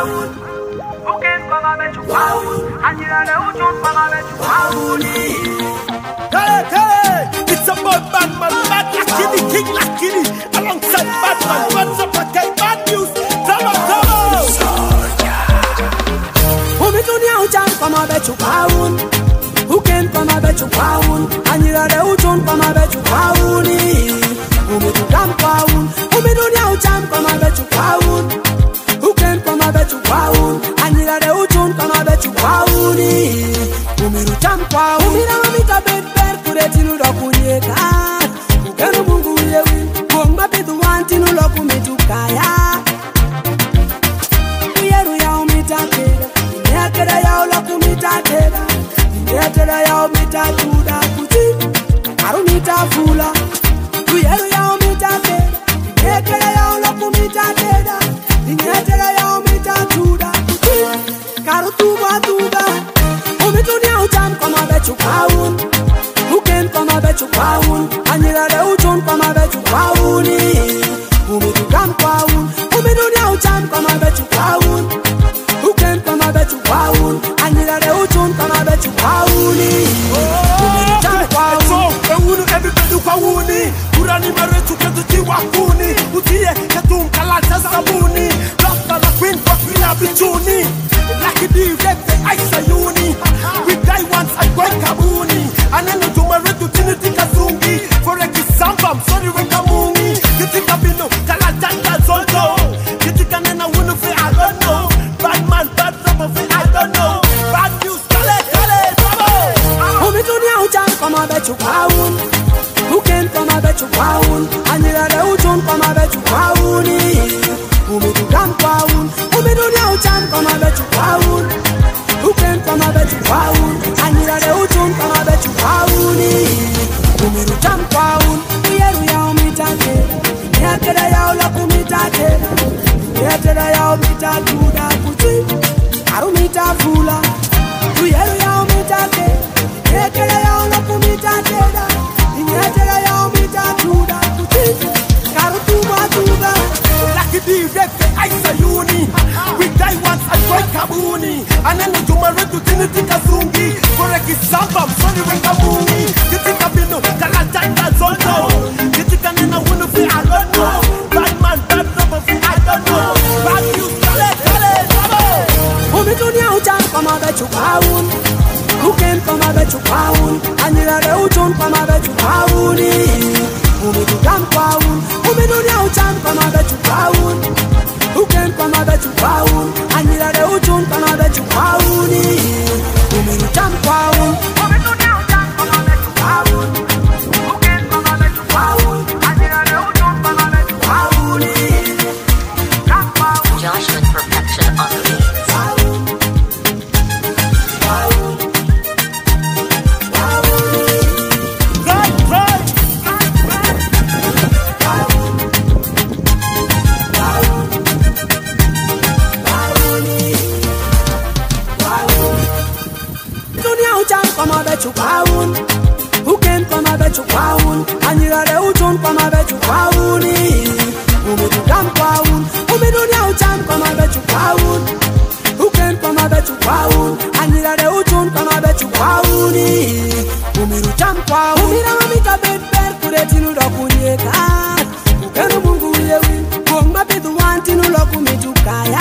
paun. Who can come and bet you paun? And you know who don't come and bet you paun. Hey, it's about Batman, Bad Lakini, King Lakini, alongside Batman. What's up, okay? Bad news. Come on. Who me to now jump come and bet you paun? Who can come and bet you paun? And you know who don't come and bet you paun. Who me to jump paun? Who me to now jump come and bet you paun? Who can come and bet you paun? And you know who don't come and bet you paun. Who me to jump paun? Who me now me to bet bet to the tinu dokunyeka. Who can mungu yewi? Who mbapi tu wanti nu loku me to kaya. Uyeru ya umitake. Nyakera ya loku mitake. Nyakera ya umitake uda kuti. Arumita fula. Uyeru ya umitake. Nyakera ya loku mitake. Nyakera ya umitake uda kuti. Karutuba tuba. Umitunia ujam kama bechu paun. Who can come and bet you paun? And you know who don't come and bet you paun. Who me to come paun? Who me do now jam come and bet you paun? Who can come and bet you paun? And you know who don't come and bet you paun. Who me to jam paun? So, everybody pauni. Urani maretu ketu tiwakuni. Utie ketu mkalata sabuni. Rasta la queen kwa kwina bichuni. Like it is Aisha Yuni. We die once and go kabuni. And then to my red to Tinity Kazungi. For a kisamba, I'm sorry when Kamungi. You think I've been no Kalatanga Zondo. You think I'm in a winner for I don't know. Bad man, bad number for I don't know. Bad news, kale, bravo. Who me to now jam come and bet you paun? Who can come and bet you paun? And you know who don't come and bet you paun. Who me to jam paun? Who me to now jam come and bet you paun? Who can come and bet you paun? And you know who don't come and bet you paun. Who me to jam paun? Uyeru ya umitake. Nyakera ya loku mitake. Nyakera ya umitake uda kuti. Arumita fula. Uyeru ya umitake. Nyakera ya loku mitake. Nyakera ya umitake uda kuti. Karutuba tuba. Like it is Aisha Yuni. We die once and go kabuni. And then to my red to Tinity Kazungi. For a kisamba, I'm sorry when Kamungi. You think I've been no Kalatanga Zondo. You think I'm in a winner for I don't know. Bad man, bad number for I don't know. Bad news, kale, bravo. Who me to now jam come and bet you paun? Who can come and bet you paun? And you know who don't come and bet you paun. Who me to jam paun? Who me to now jam come and bet you paun? Who can come and bet you paun? And you know who don't come and bet you paun. Who me to jam paun? Who me to now jam come and bet you paun? Who can come and bet you paun? And you know who don't come and bet you paun. Jam paun. Josh with perfection on the beats. Right. Come and bet you paun. Who can come and bet you paun? And you know who don't come and bet you paun. Who me to jam paun? Who me do now jam come and bet you paun? Who can come and bet you paun? And you know who don't come and bet you paun. Who me to jam paun? Who me now me to bet bet to the tinu dokunyeka. Who can mungu yewi? Who mbapi tu wanti nu loku me to kaya.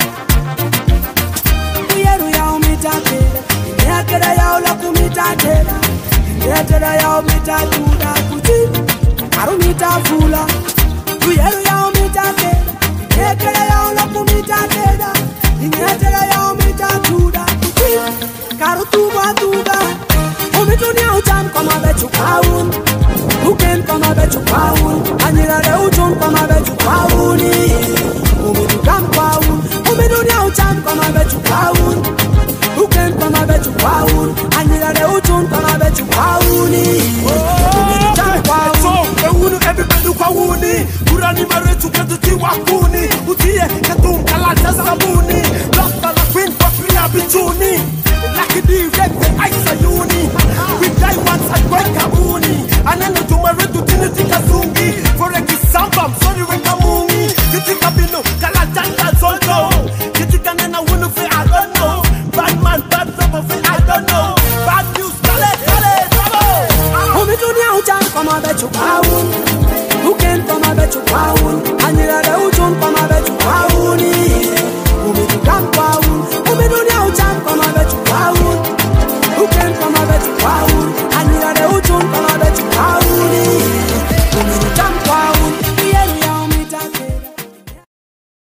Uyeru ya umitake. Nyakera ya loku mitake. Nyakera ya umitake uda kuti. Arumita fula. Uyeru ya umitake. Nyakera ya loku mitake. Nyakera ya umitake uda kuti. Karutuba tuba. Umitunia ujam kama bechu paun. Who can come and bet you paun? And you know who don't come and bet you paun. Who me to jam paun? Who me do now jam come and bet you paun? Who can come and bet you paun? And you know who don't come